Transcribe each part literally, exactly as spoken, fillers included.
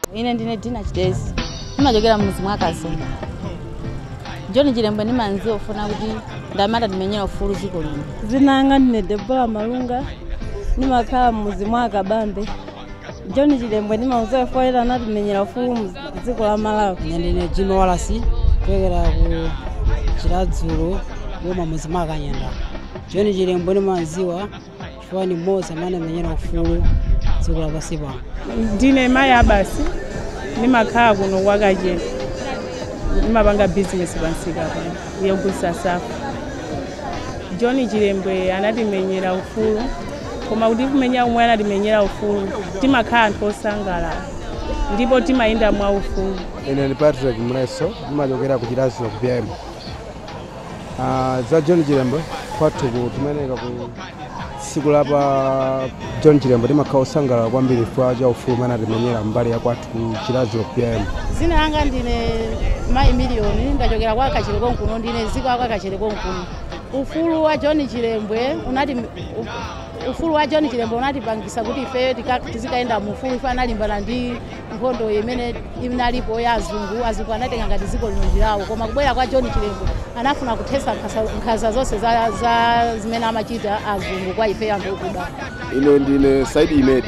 Ine ndine Dina Chidesi. Nimachokera mmuzi mwa Kasonga. John Chilembwe ndimanzi ofuna kuti ndamata ndimenyera ufulu ziko lino. Zinanga ndine Debora Malunga. Nimakhala mmuzi mwa Kabambe. John Chilembwe ndimanzi ofuna nati menyera ufulu ziko la Malawi. Ine ndine Jimmy Walasi kwegera ku Chiradzulo woma mmuzi mwa Kanyenda. John Chilembwe ndimanziwa chifukwa ni mmodzi amene amenyera ufulu ziko la pansi pano. Ndine Maya basi nimakhala kuno kwakache. Nimapanga business pansika pano yokusa safu. John Chilembwe anatimenyera ufulu koma kuti kumenya umwe anatimenyera ufulu timakhala anthu osangalala ndipo timayenda mwa ufulu. Ine ni Patrick Mreso nimachokera ku Chiradzulo ku P M. Ah za John Chilembwe kwathu kutumeneka ku siku lapa John Chilembwe timakhala osangalala kwambiri chifukwa cha ufulu umene anatimenyera mbali ya kwathu ku Chiradzulo ku P M. Zina langa ndine Mai Million ndachokera kwa Kachere konkuno ndine ziko kwa Kachere konkuno. Ufulu wa John Chilembwe unati ufulu wa John Chilembwe unatipangisa kuti ife tizikaenda mu ufulu ife analimbana ndi nkhondo imene inalipo ya azungu. Azungu anatenga ngati ziko lino ndilawo koma kubwera kwa John Chilembwe anafuna kuthesa nkhanza zonse za, za zimene amachita azungu kwa ife anthu okuda. Ine ndine Saidi Imedi.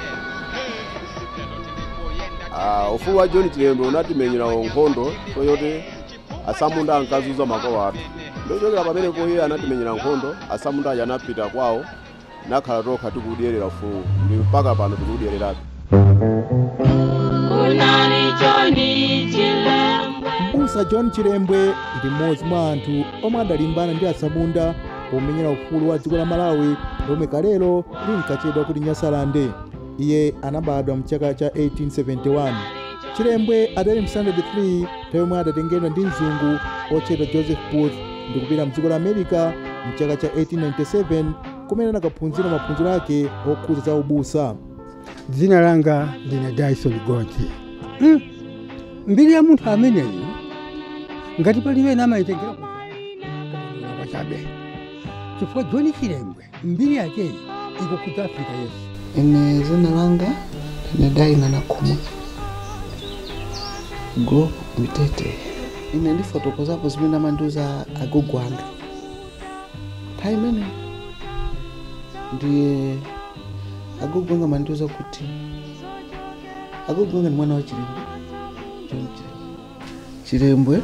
Uh, ufulu wa John Chilembwe unatimenyera nkhondo toyote asamunda ankazuza makolo athu. Ndochokera pamene poye anatimenyera nkhondo asamunda yanapita kwawo nakhala tokha tikudyerera ufulu ndi mpaka pano tikudyererabe. Mbusa John Chilembwe ndi mmodzi mwa anthu omwe adalimbana ndi asamunda pomenyera ufulu wa dziko la Malawi lomwe kalelo linkatchedwa kuti Nyasaland. Iye anabadwa mchaka cha eighteen seventy-one. Chilembwe adali mstandard three yomwe adatengedwa ndi mzungu otchedwa Joseph Booth ndi kupita mdziko la America mchaka cha eighteen ninety-seven kumene anakaphunzira maphunziro ake okhuza za ubusa. Dzina langa ndine Dyson Gonti. Mm. Mbiri ya munthu ameneyu ngati palibe namayitengera kwa chabe. Chifukwa John Chilembwe mbiri yake ikukhudza Afrika yesu. Ine zina langa ndine Daina Nakhumwa. Group Mitete. Ine ndi fotokozapo zimene amandiuza agogo anga. Nthawi imene ndiye agogo anga amandiuza kuti agogo anga ni mwana wa Chilembwe. John Chilembwe. Chilembwe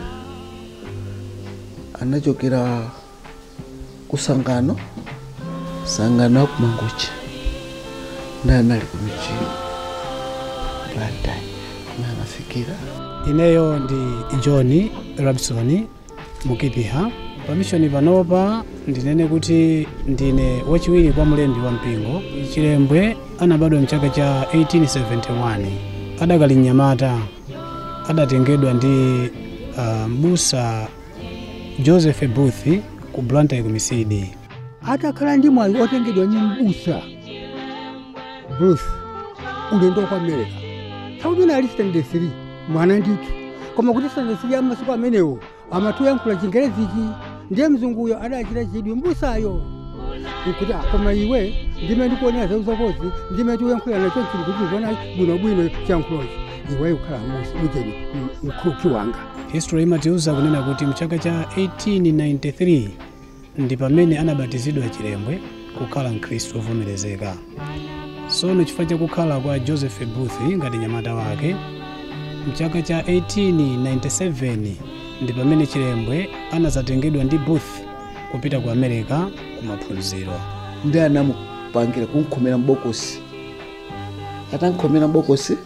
anachokera kusangano sangano ku Mangochi. Ndanali kumichi plantations na nafikira. Ineyo ndi John Robson Mukipiha. Pamishoni panopa ndinene kuti ndine wachiwiri kwa mlembi wa mpingo. Chilembwe anabadwa mchaka cha eighteen seventy-one. Adakali Mnyamata adatengedwa ndi uh, mbusa Joseph Booth ku Blantyre ku Misidi. Atakhala ndi mwayi otengedwa ndi mbusa Bruce ulendo kwa America. Taubina ali standard three mwana nditu. Koma kuti standard three amasiku amenewo amatuyankhula Chingerezi iki ndiye mzunguyo adachita chidwi mbusayo. Nkuti koma iwe ndime ndikuonera zauza kozi ndime tuyankhula nacho chili kuti ubona bwino bwino chankhulozi. Iwe ukhala mujeni mkhuki wanga. History imatiuza kunena kuti mchaka cha eighteen ninety-three ndi pamene anabatizidwa Chilembwe kukhala Mkhristu ovomerezeka. So chifukwa cha kukhala kwa Joseph Booth ngati nyamata wake mchaka cha eighteen ninety-seven ndi pamene Chilembwe anazatengedwa ndi Booth kupita ku America kumaphunziro. Ndi anamupangira kunkhomera mbokosi. Atankhomera mbokosi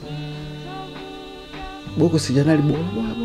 bokosi janali bo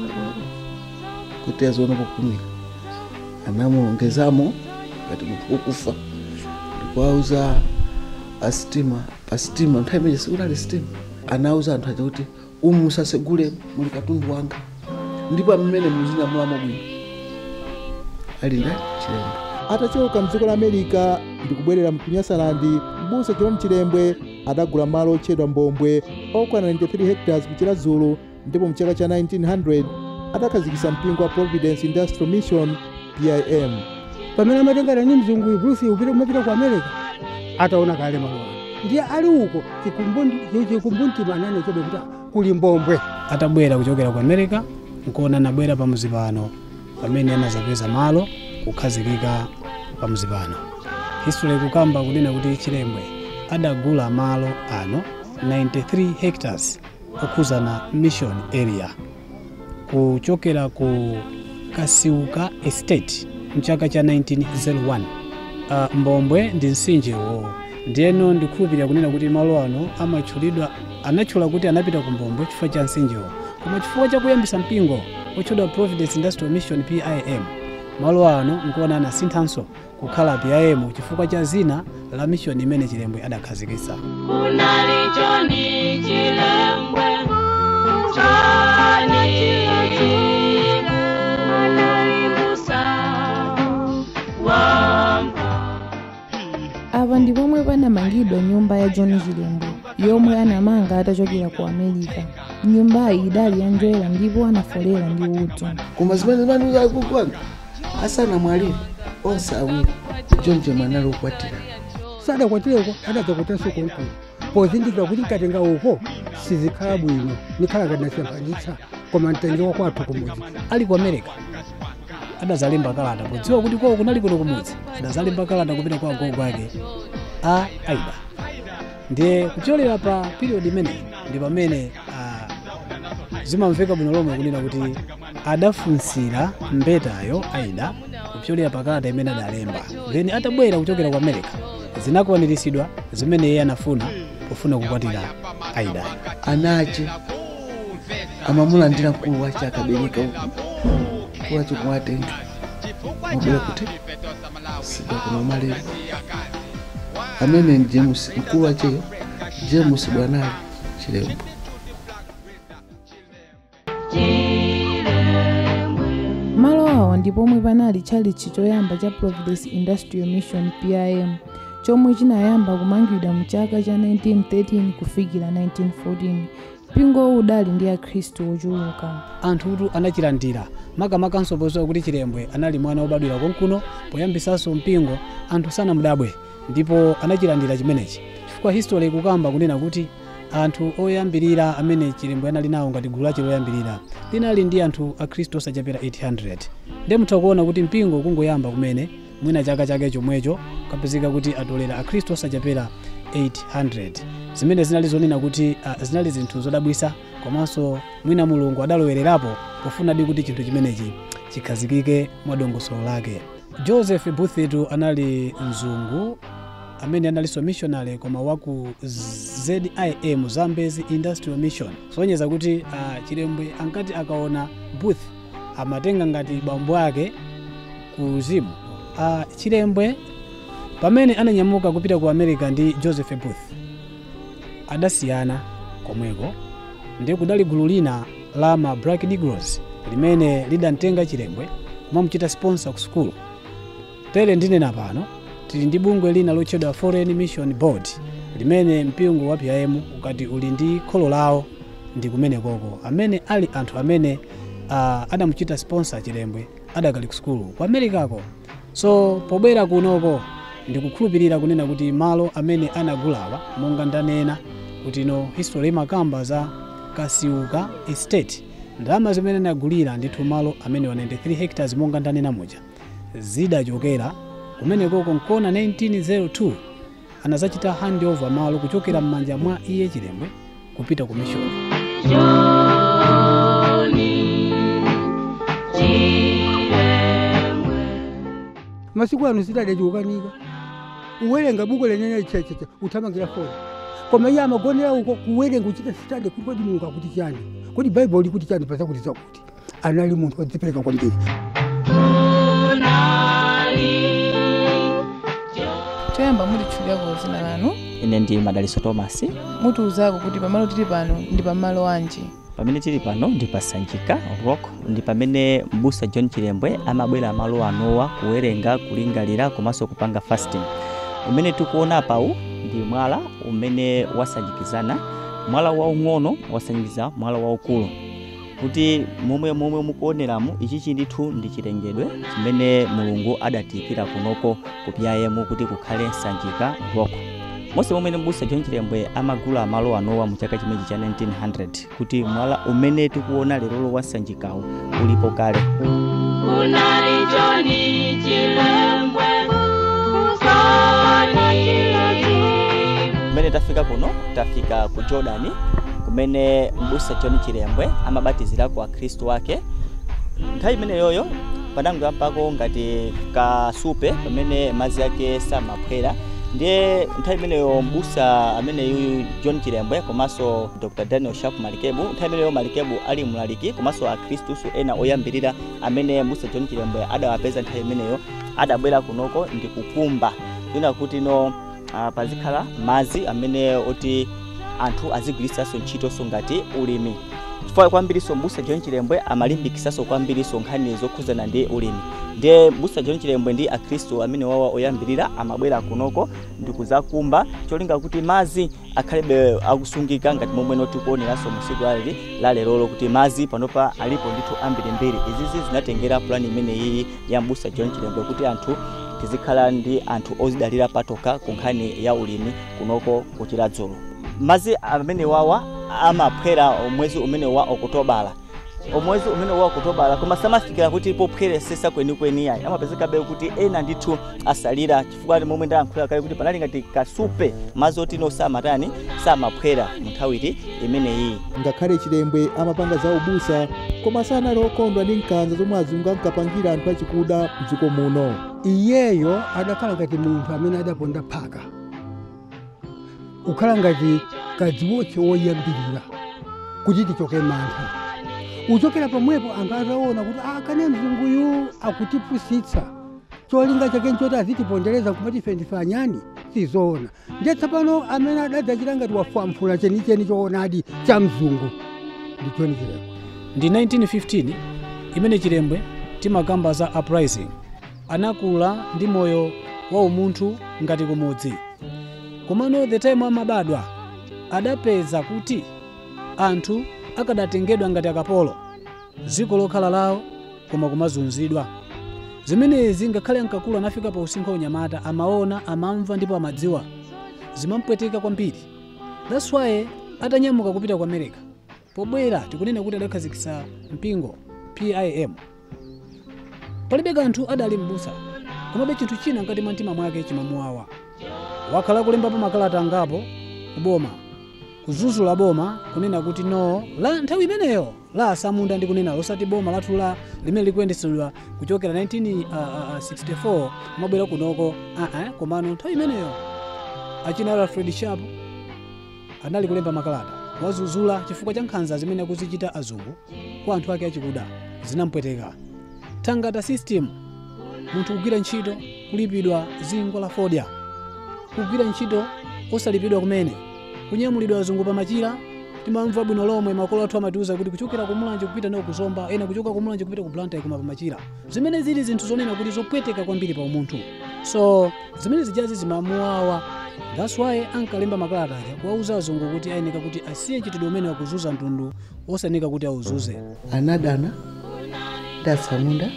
kuti azona pokumira. Anamuongezamo ngati munthu ukufa. Ndikwauza astima pastima nthawi imene sikunali stima. Anauza anthu aja kuti umu musasegule muli katundu wanga. Ndipo amene muzina mulamo bwino. Ali ndi Chilembwe. Atachoka mdziko la America ndi kubwerera mu Nyasaland, mbusa John Chilembwe adagula malo otchedwa Mbombwe okwana ninety-three hectares ku Chiradzulo ndipo mchaka cha nineteen hundred adakhazikitsa mpingo wa Providence Industrial Mission P I M. Pamene amatengana ndi mzungu Bruce upite kumapita ku America ataona kale malo. ndiye ali uko chikumbumtima anene chobe kuti kuli mbombwe. Atabwera kuchokera ku America nkuona anabwera pamuzi pano pamene anazapeza malo kukhazikika pamuzi pano. History kukamba kunena kuti Chilembwe adagula malo ano ninety-three hectares okhuzana mission area kuchokera ku Kasiuka estate mchaka cha nineteen oh one. Uh, Mbombwe ndi msinjewo ndiyeno ndikhulupirira kunena kuti malo ano amatchulidwa anatchula kuti anapita ku Mbombwe chifukwa cha msinjewo, koma chifukwa cha kuyambisa mpingo otchedwa Providence Industrial Mission P I M malo ano nkuona anasinthanso kukhala P I M chifukwa cha zina la mission imene Chilembwe adakhazikitsa. Kunali John Chilembwe chani Ava ndi pomwe panamangidwa nyumba ya John Chilembwe yomwe anamanga atachokera ku America. Nyumbayi idali yanjoera ndipo anafolera ndi udzu. Koma zimene zimene zakugwanga asana mwalire onse awiri John Chilembwe anali kukwatira. Sadakwatireko adazokotanso konkulu pozindikira kuti katenga uko sizikhala bwino nikhala nganasembanitsa koma mtengewa kwathu kumudzi. Ali ku America adazalemba kalata podziwa kuti kwawo kunali kuno kumudzi, adazalemba kalata kupita kwa gogo ake a Aida. Ndiye kucholera pa period imeneyi ndi pamene zimamveka bwino lomwe kunena kuti adafunsira mbetayo Aida kupyolera pa kalata imene adalemba. Then atabwera kuchokera ku America zinakwaniritsidwa zimene iye anafuna kufuna kukwatira Aida. Anache amamulandira mkulu wace akabereka uku kuwacho kumwatenga mabwera kuti sida kuna malero amene James mkulu wacheyo James Bwanali Chilembwe. Malo awa ndi pomwe panali chalichi choyamba cha Providence Industrial Mission P I M chomwe chinayamba kumangidwa mu chaka cha nineteen thirteen kufikira nineteen fourteen. Mpingo udali ndi akhristu ochuluka. Anthu anachilandira makamaka podziwa kuti Chilembwe anali mwana wobadwira konkuno poyambisanso mpingo anthu sanamudabwe ndipo anachilandira chimenechi chifukwa history kukamba kunena kuti anthu oyambirira amene Chilembwe anali nawo ngati gulu lache loyambirira linali ndi anthu akhristu osachepera eight hundred. Ndiye mutha kuona kuti mpingo kungoyamba kumene mwina chaka chake chomwecho kapezeka kuti atolera akhristu osachepera eight hundred. Zimene zinali zonena kuti uh, zinali zinthu zodabwisa komanso mwina Mulungu adalowererapo pofuna di kuti chinthu chimenechi chikhazikike mwadongosolo lake. Joseph Buthitu anali mzungu amene analinso missionary koma waku Z I M Zambezi Industrial Mission. Sonyeza kuti uh, Chilembwe ankati akaona Booth amatenga ngati bambo ake kuzimu. Uh, Chilembwe pamene ananyamuka kupita ku America ndi Joseph Booth adasiyana komweko, ndiye kudali gulu lina la ma Black Negroes limene lidantenga Chilembwe kumamuchita sponsor ku school. Tere ndinena pano tili ndi bungwe lina lotchedwa Foreign Mission Board limene mpingo wa P I M ukati uli ndi kholo lawo ndi kumene koko amene ali anthu amene uh, adamuchita sponsor Chilembwe adakali ku school ku Americako. So pobwera kunoko ndikukhulupirira kunena kuti malo amene anagulawa monga ndanena kuti no history makamba za Kasiuka estate ndalama zimene anagulira ndithu malo amene ninety-three hectares monga ndanena moja zidachokera kumene koko nkona nineteen oh two anazachita handover malo kuchokera m'manja mwa iye Chilembwe kupita ku mission. Masiku ano zidadachokanika uwerenga buku lenene chachacha uthamangira foni koma iye amagonera uko kuwerenga uchita study kuti Mulungu akuti chani kuti Bible ikuti chani pasa kuti zakuti anali munthu odzipereka kwambiri. Choyamba mulitchulira ku zina lanu? Ine ndi Madaliso Thomas. Mutiuzako kuti pamalo tili pano ndi pamalo anji? Pamene tili pano ndi pasanjika rock ndi pamene mbusa John Chilembwe amabwera malo anowa kuwerenga kulingalira komanso kupanga fasting. Umene tikuona pawu ndi mwala umene wasanjikizana mwala waung'ono wasanjikiza mwala waukulu kuti momwe momwe mukuoneramu ichi chindithu ndi chilengedwe chimene Mulungu adatikira kunoko ku P I M kuti kukhale sanjika rock. mose momwe mbusa John Chilembwe amagula malo anowa mu chaka chimeji cha nineteen hundred kuti mwala umene tikuona lero wasanjikawo ulipo kale. Unali John Chilembwe kumene tafika kuno tafika ku Jordan kumene mbusa John Chilembwe amabatizira kwa Kristo wake. Nthawi imene yoyo panango ampako ngati kasupe pamene mazi yake samaphwera. Ndiye nthawi imeneyo mbusa amene yuyu John Chilembwe komanso Doctor Daniel Sharp Malikebu, nthawi imeneyo Malikebu ali mlaliki komanso akhristuso ena oyambirira amene mbusa John Chilembwe adawapeza nthawi imeneyo adabwera kunoko ndi kukumba ina kuti no uh, pazikhala mazi amene oti anthu azigwiritsanso ntchito so ngati ulimi. Chifukwa kwambiriso mbusa John Chilembwe amalimbikisaso kwambiriso nkhani zokhuzana ndi ulimi. Ndiye mbusa John Chilembwe ndi akhristu amene wawa oyambirira amabwera kunoko ndi kuzakumba cholinga kuti mazi akhalebe akusungika ngati momwe noti kuoneraso musiku ali la lero kuti mazi panopa alipo ndithu ambirimbiri. Izizi zinatengera plan imene iyi ya mbusa John Chilembwe kuti anthu tizikhala ndi anthu ozidalira patoka ku nkhani ya ulimi kunoko kuchiradzulu. Mazi amene wawa amaphwera mwezi umene wa Okutobala. Omwezi umene wa Okutobala koma samafikira kuti pophwere sesa kweni kweni ayi amapezeka be kuti ena ndithu asalira chifukwa momwe ndayankhula kale kuti panali ngati kasupe mazi oti no samatani samaphwera muthawiti imene iyi. Ngakhale Chilembwe amapanga za ubusa koma sanali okondwa ndi nkanza zomwe azungu ankapangira anthu achikuda mdziko muno. Iyeyo adakhala ngati munthu amene adaponda phaka, ukhala ngati kadziwotche woyambirira kuti tichoke mantha. Uchokera pamwepo anthu ataona kuti akane mzunguyu akutipusitsa cholinga chake nchoti azitipondereza kumati ife ndife anyani sizoona. Ndiye tsopano amene adadzachita ngati wafwamphula chenicheni choonadi cha mzungu ndi John Chilembwe. Ndi nineteen fifteen imene Chilembwe timakamba za uprising anakula ndi moyo wa umunthu ngati kumudzi. Komano the time amabadwa adapeza kuti anthu akadatengedwa ngati akapolo ziko lokhala lawo koma kumazunzidwa. Zimenezi ngakhale ankakula anafika pa usinkhu unyamata amaona amamva ndipo amadziwa zimampweteka kwambiri. That's why atanyamuka kupita ku America. Pobwera tikunena kuti adakhazikitsa mpingo P I M. Palibe kanthu adali mbusa komabe chinthu china ngati mtima mwake chimamuwawa. Wakhala kulembapo makalata angapo kuboma kuzuzula boma kunena kuti no la nthawi imeneyo la asamunda ndi kunena losati boma lathu la limene likuyendesedwa kuchokera nineteen sixty-four mabwera kunoko a komano nthawi imeneyo achina Fred Sharp anali kulemba makalata wazuzula chifukwa cha nkhanza zimene akuzichita azungu kwa anthu ake achikuda zinampweteka. Tangata system munthu kugwira ntchito kulipidwa zingo la fodya, kugwira ntchito osalipidwa kumene kunyamulidwa azungu pa machira. Timamva bwino lomwe makolo athu amatiuza kuti kuchokera ku Mulanje kupita nawo kuzomba, ena kuchoka ku Mulanje kupita ku Blantyre koma pa machira. Zimene zili zinthu zonena kuti zopweteka kwambiri pa umunthu. So zimene zijazi zimamuwawa. That's why ankalemba makalata aja kuwauza azungu kuti ayeneka kuti asiye chitidwe umene wakuzuza mtundu osanika kuti auzuze. Anadana ndasamunda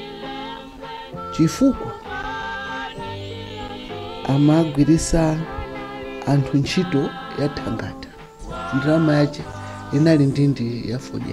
chifukwa amagwirisa anthu ntchito ya thangata. Ndrama yache inali ndindi ya fodya.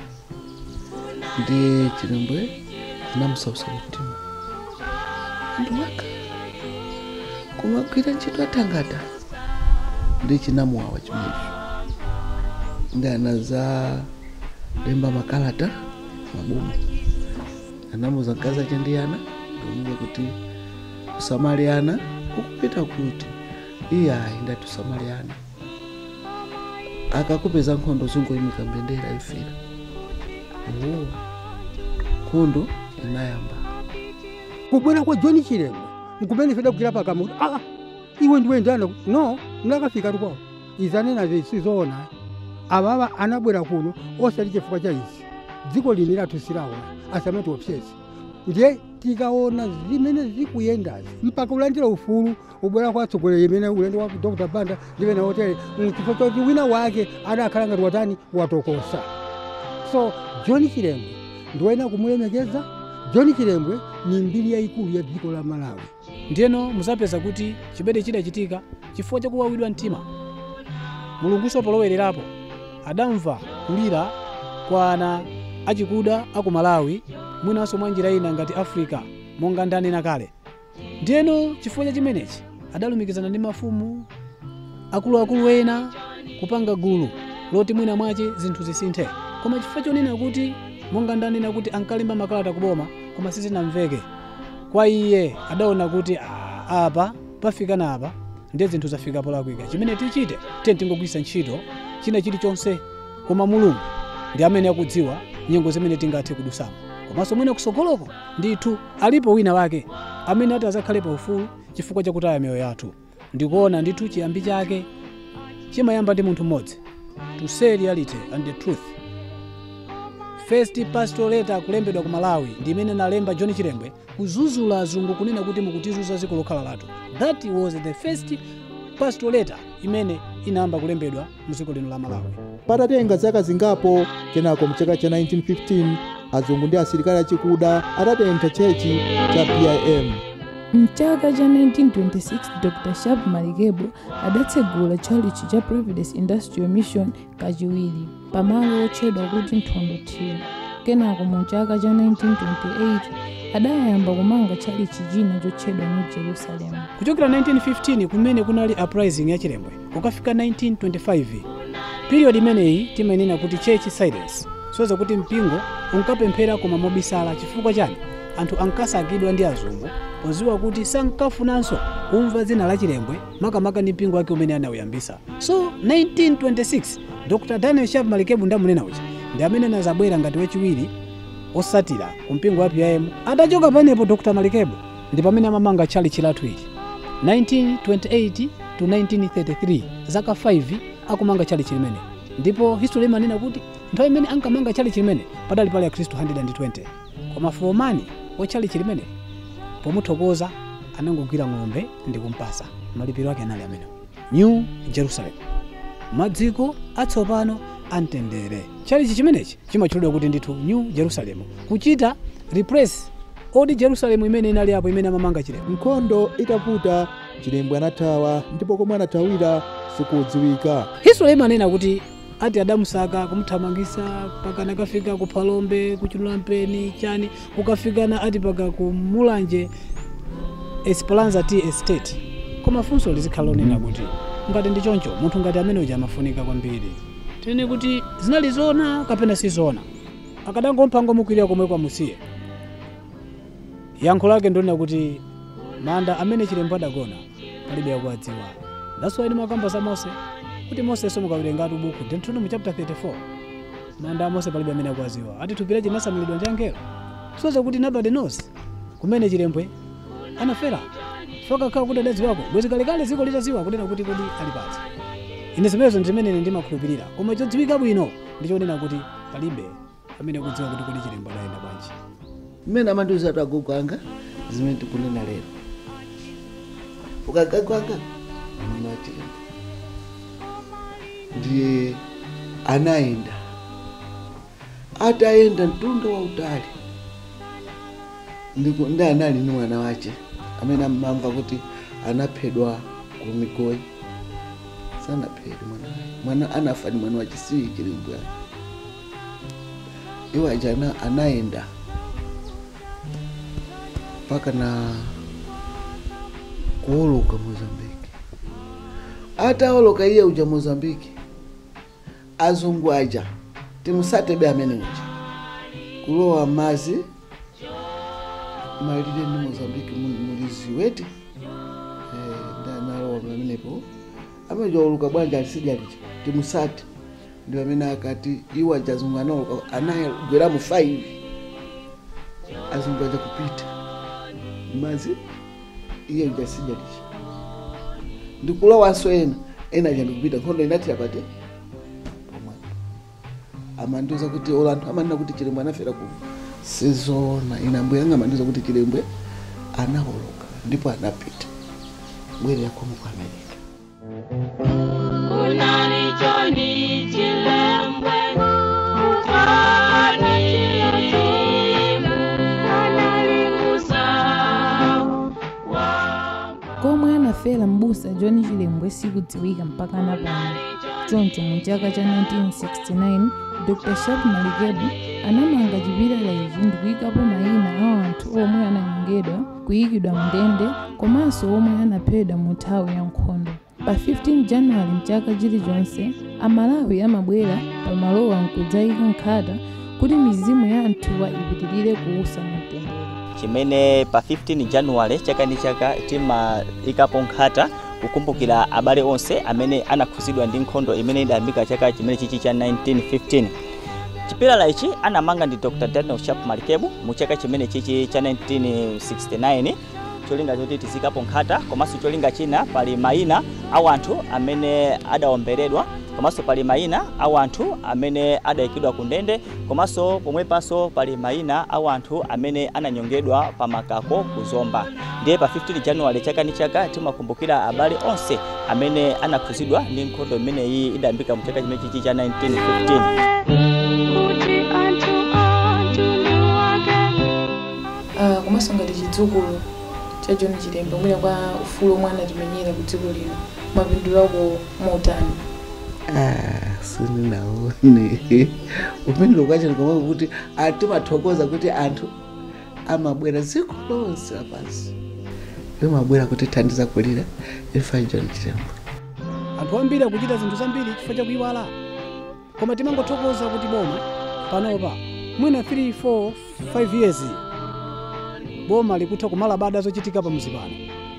Ndi Chilembwe zinamusausa mtima. Ndiwaka kumagwira ntchito ya thangata ndi chinamuwawa chimenecho. Ndi anaza lemba makalata mabomu. Anamuza kaza chandiyana ndomuza kuti kusamaliana kukupita kuti iya indatusamaliana. Akakupeza nkhondo zungoyimika mbendera ifira. Oh, nkhondo inayamba. Kubwera kwa John Chilembwe nkumene feda kukira pakamuti ah iwe ndiwe ndana no mnakafika tukwa izanena zisizoona ababa anabwera kuno osali chifukwa cha izi dziko linira tusirawo asamati obsesi. Ndiye tikaona zimene zikuyendazi mpaka ulandira ufulu ubwera kwa tsogolera imene ulendo wa Doctor Banda ndivena hotel mchifo choti wina wake adakhala ngati watani watokosa. So John Chilembwe ndiwena kumulemekeza. John Chilembwe ni mbiri yayikulu ya dziko la Malawi. Ndiyeno muzapeza kuti chibede chidachitika chifukwa chakuwawidwa mtima. Mulunguso polowererapo adamva kulira kwa ana achikuda aku Malawi mwinanso mwa njira ina ngati Africa monga ndanena kale. Ndiyeno chifukwa cha chimenechi adalumikizana ndi mafumu akuluakulu ena kupanga gulu loti mwina mwache zinthu zisinthe. Koma chifukwa chonena kuti monga ndanena kuti ankalemba makalata kuboma koma sizinamveke kwa iye, adaona kuti apa pafika napa ndiye zinthu zafika polakwika. Chimene tichite tiye tingogwisa ntchito china chilichonse, koma Mulungu ndi amene akudziwa nyengo zimene tingathe kudusamo. Komanso mwina kusogoloko ndithu alipo wina wake amene ati azakhalepo ufulu chifukwa chakutaya miyoyo yathu. Ndikuona ndithu chiyambi chake chimayamba ndi munthu mmodzi, to say reality and the truth. First pastoral letter kulembedwa ku Malawi ndi imene nalemba John Chilembwe kuzuzula azungu kunena kuti mukutizuza dziko lokhala lathu. That was the first pastoral letter imene inayamba kulembedwa mu dziko lino la Malawi. Patatenga zaka zingapo kenako mchaka cha nineteen fifteen azungu ndi asilikali achikuda atatentha chechi cha P I M. Mchaka cha nineteen twenty-six Doctor Sharp Malikebo adatsegula chalichi cha Providence Industrial Mission kachiwiri pamalo otchedwa kuti Nthondo Thiwi. Kenako mu chaka cha nineteen twenty-eight adayamba kumanga chalichi china chotchedwa New Jerusalem. Kuchokera nineteen fifteen kumene kunali uprising ya Chilembwe kukafika nineteen twenty-five period imeneyi timenena kuti church silence, soza kuti mpingo unkapemphera koma mobisala. Chifukwa chani? Anthu ankasakidwa ndi azungu poziwa kuti sankafunanso kumva dzina la Chilembwe makamaka ndi mpingo wake umene anauyambisa. So nineteen twenty-six Doctor Daniel Sharp Malikebo ndamunena uchi ndi amene anazabwera ngati wachiwiri osatira ku mpingo wa P I M. Adachoka panepo Doctor Malikebo ndi pamene amamanga chalichi lathu ili nineteen twenty-eight to nineteen thirty-three, zaka five akumanga chalichi limene. Ndipo history imanena kuti nthawi imene ankamanga chalichi limene padali pali akhristu one hundred twenty, koma fomani wa chalichi limene pomuthokoza anangogwira ng'ombe ndi kumpasa. Malipiro ake anali amene New Jerusalem, madziko atsopano amtendere. Chalichi chimenechi chimatchulidwa kuti ndithu New Jerusalem, kuchita replace Old Jerusalem imene inali apo imene amamanga Chilembwe. Nkhondo itaputa Chilembwe anathawa, ndipo komwe anathawira sikudziwika. History imanena kuti ati adamusaka kumuthamangisa paka nakafika ku Phalombe, ku Chilulampeni chani, kukafikana ati paka ku Mulanje Esperanza Tea Estate. Koma funso lizikhala lonena kuti ngati ndi choncho munthu ngati amene uja amafunika kwambiri. Tene kuti zinali zona kapena si zona, akadangompa ngomukirira komwe kwa musiye. Yankho lake ndonena kuti manda amene Chilembwe adagona palibe akudziwa. That's why ndimakamba za Mose kuti Mose somo kawerengatu buku Deuteronomy mu chapter thirty-four, manda a Mose palibe amene akudziwa. Ati thupi lake linasamilidwa ndi angelo, soza kuti nobody knows kumene Chilembwe anafera. Foka kha kuti adadziwako bwezi kalekale ziko litadziwa kunena kuti kodi ali pati. Ine zimenezo ndimene ndimakhulupirira, koma chodziwika bwino ndichonena kuti palibe amene akudziwa kuti kodi Chilembwe adaenda bwanji. Mmene amandiuza ati agogo anga zimene tikunena lero, ukagagwanga mwana wa Chilembwe ndiye anaenda, ataenda mtunda wa utali ndi anali ni mwana wache amene amamva kuti anaphedwa ku Migoli. Sanaphedwa mwana mwana anafa ni mwana wache si Chilembwe. Iwa jana anaenda paka na kuoloka Mozambiki. Ata oloka iye uja Mozambiki azungu aja timusatebe amene uja kulowa mazi malire ndi Mozambiki muliziweti eh ndanalowa pamenepo amaja oluka bwanja alisijalicha timusate ndi amene akati iwa jazungu analoka anayegwera mu five azungu aja kupita mazi iye njasijalicha ndikulowa ena ena aja ndikupita nkhondo inati apate amandiuza kuti olanthu amanena kuti Chilembwe anafera ku sizona. Inambuya ngamandiuza kuti Chilembwe anaoloka ndipo anapita bwere yakomo ku America. Unani John Chilembwe utani komwe anafera anafera m'busa John Chilembwe sikudziwika mpaka napano. Choncho mu chaka cha nineteen sixty-nine Doctor Sharp Malikebu anamanga chipilala ichi ndi kuyikapo mayina a anthu omwe ananyongedwa, kuyikidwa mndende komanso omwe anaphedwa mu nthawi ya nkhondo. Pa fifteen January mchaka chilichonse Amalawi amabwera pamalowa nkudzayika nkhata kuti mizimu ya anthuwa ipitirire kuusa mtendere. Chimene pa fifteen January chaka ndi chaka timayikapo nkhata kukumbukira abale onse amene anakhuzidwa ndi nkhondo imene idayambika chaka chimene chichi cha nineteen fifteen. Chipilala ichi anamanga ndi Doctor Daniel Sharp Malikebu mu chaka chimene chichi cha nineteen sixty-nine. Cholinga choti tizikapo nkhata komanso cholinga china pali mayina a anthu amene adawomberedwa, komanso pali mayina a anthu amene adayikidwa ku ndende, komanso pomwepanso pali mayina a anthu amene ananyongedwa pa makako kuzomba. Ndiye pa fifteen January chaka ndi chaka timakumbukira abale onse amene anakhuzidwa ndi nkhondo imene iyi idayambika mu chaka chimene chichi cha nineteen fifteen. Uh, komanso ngati chidzukulu cha John Chilembwe mwina kwa ufulu omwe anatimenyera ku dziko lino mwapindulako motani? Ah, sininaone upindula kwacho ngomwe kuti atimathokoza kuti anthu amabwera dziko lonse lapansi amabwera kuti thandiza kulira ifa John Chilembwe. Anthu ambiri akuchita zinthu zambiri chifukwa cha kuyiwala, koma timangothokoza kuti boma panopa mwina three four five years boma likutha kumala bada zochitika pa mzipano.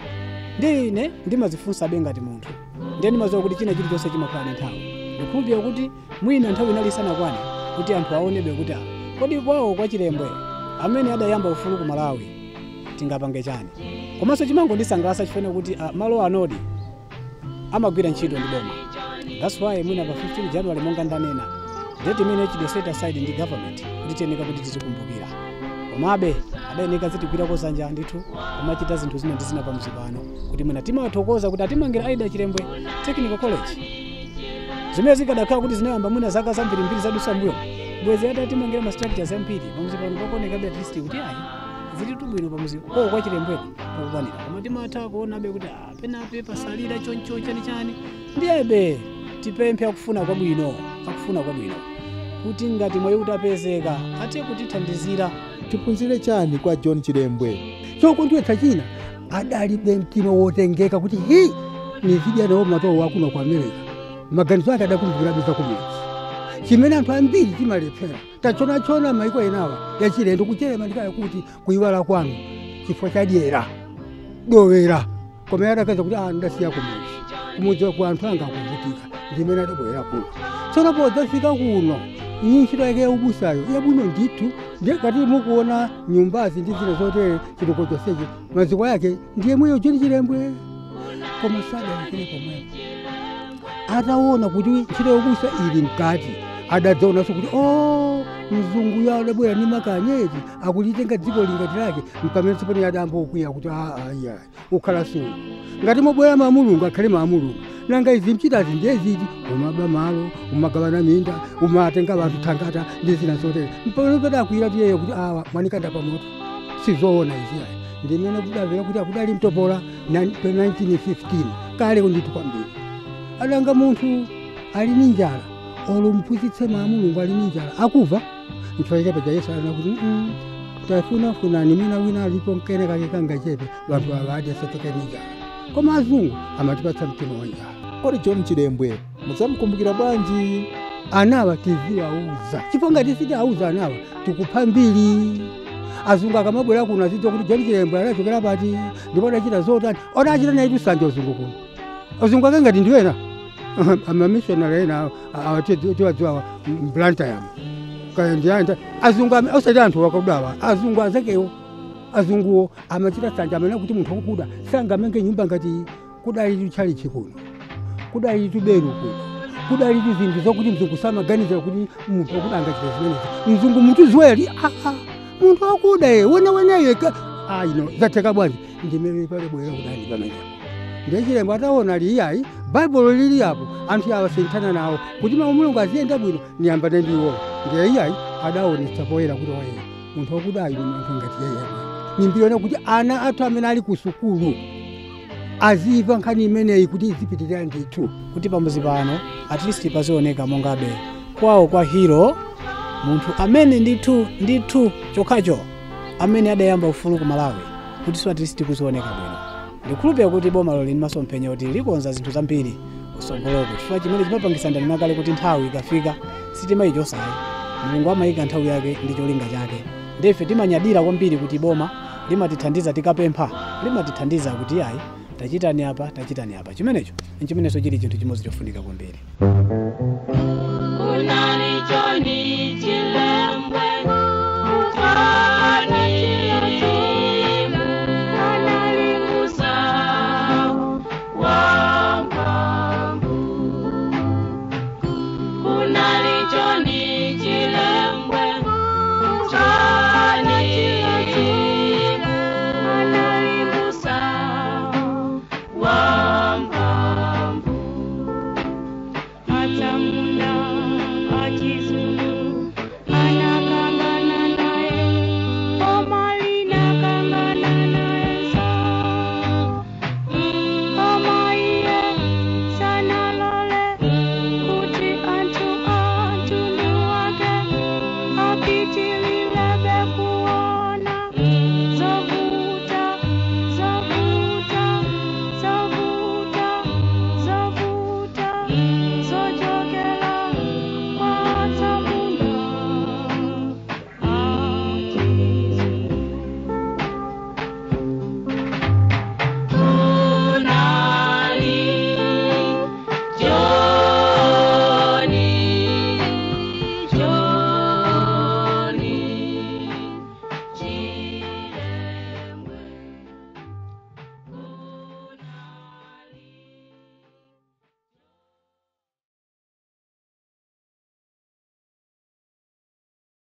Ndi ine ndimazifunsa bengati munthu ndiye ndimaziwa kuti china chilichonse chimakhala ndi nthawi. Ndikhulupirira kuti mwina nthawi inali isanakwane kuti anthu aonebe kuti kodi kwawo kwa Chilembwe amene adayamba ufulu ku Malawi tingapange chani. Komanso chimangondisangalatsa chifukwa kuti uh, malo anodi amagwira ntchito ndi boma. That's why mwina pa fifteen January monga ndanena ndeti imene chide set aside ndi government kuti tiyeneka kuti tizikumbukira. Komabe adayeneka zitigwira kozanja ndithu kumachita zinthu zina ndi zina pa mzipano kuti mwina timathokoza kuti atimangira aida Chilembwe Technical College zimene zikadakhala kuti zinayamba mwina zaka zambiri mbiri zadusa mbuyo bwezi ata timangira ma structures ambiri pa mzipano pakoneka be at least kuti ayi zili tubwino pa mzipano kwa Chilembwe pakukwanira. Koma timatha kuona be kuti apenape pasalira choncho chani chani ndiyebe tipemphe akufuna kwabwino akufuna kwabwino kuti ngati mwayi utapezeka ate kutithandizira. Tiphunzire chani kwa John Chilembwe? Chokondwetsa china adalibe mtima wotengeka kuti hi nizidya nawo matowo wakuno kwa America maganizo ake adakumbukira biza kumudzi chimene anthu ambiri timalephera tachonachona maiko enawa ya chilendo kucherema ndikale kuti kuyiwala kwanu chifukwa chadyera dowera koma adakaza kuti ah ndasiya kumudzi kumudzi kwa anthu anga akuvutika ndimene adabwera kuno. Tsono podzafika kuno iyi ntchito yake ubusayo yabwino ndithu ngati mukuona nyumbazi ndi zina zotere chitoko chonsechi maziko yake ndiye mweyo John Chilembwe. Koma sadalekere pomwepo ataona kuti ntchito yobusa ili mkati adadzaonanso kuti oh mzungu yawo adabwera ni makanyeti akulitenga dziko lingati lake mpamene tsopano adambo okwiya kuti aya ukhala sungu ngati mobwera mamulungu akhale mamulungu nanga izi mchitazi ndiye ziti umaba malo umagabana minda umatenga bantu thangata ndi zina zotere mpamene padakwira tiyeyo kuti awa mwanikanda pamoto sizoona izi aya ndimene kudavera kuti akudali mtopola nineteen fifteen kale kunditu kwambiri adanga munthu ali ni njala olo mphunzitse mamulungu ali ni njala akuva ntchito chake cha Yesu ana kuti tafuna funani mina wina alipo mkene kake kanga chepe bantu abadya sateke ni njala koma azungu amatipatsa mtima wa njala. Kodi John Chilembwe muzamukumbukira bwanji? Anawa tiziwa uza chiponga tisiti auza anawa tikupha mbiri azungu akamabwera kuno azidwa kuti John Chilembwe anachokera pati ndipo adachita zotani odachita naye tusanje azungu kuno azungu akangati ndiwena ama missionary ena awatiwa mplanta yam kaya ndianda azungu osati anthu wakakudawa azungu azakewo azunguwo amachita sanja amene kuti munthu akukuda sangamenge nyumba ngati kudali chali chikuno kudali tuberu kuno kudali zinthu zokuti mzungu samaganiza kuti munthu akudanga chita zimenezi mzungu munthu zweli ah munthu akuda ye wena wena ye ah ino zateka bwanji ndimene pale bwera kudali pamene ndiye Chilembwe ataona liyayi Bible lili hapo anthu awa sentana nawo kuti Mulungu aziyenda bwino niyambane ndiwo ndiye iyayi adaonetsa poyera kuti oye munthu akuda ino munthu ngati yeye nimbiona kuti ana athu amene ali ku sukulu aziva nkhani imeneyi kuti izipitirira ndithu kuti pamuzi pano at least pazioneka mongabe kwawo kwa hero munthu amene ndithu ndithu chokhacho amene adayamba ufulu ku Malawi kuti so at least kuzioneka bwino. Ndikhulupirira kuti boma loli limasomphenya kuti likonza zinthu zambiri kusongoloko chifukwa chimene chimapangisa ndani makale kuti nthawi ikafika sitimayichosayi. Mulungu amayika nthawi yake ndi cholinga chake. Ndefe timanyadira kwambiri kuti boma limatithandiza tikapempha, limatithandiza kuti ayi tachitani apa tachitani apa. Chimenecho nchimeneso chili chinthu chimodzi chofunika kwambiri.